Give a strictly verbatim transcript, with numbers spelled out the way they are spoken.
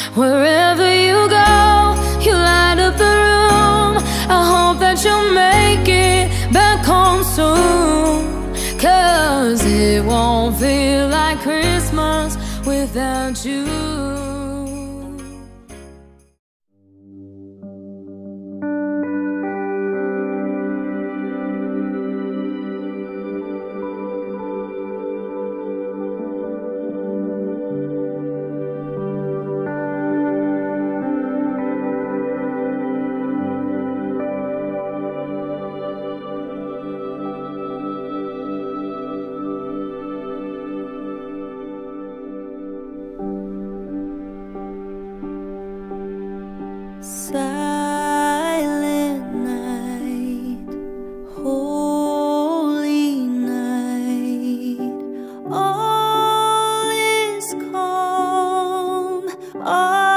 Wherever you go, you light up the room. I hope that you'll make it back home soon, 'cause it won't feel like Christmas without you. Silent night, holy night, all is calm. All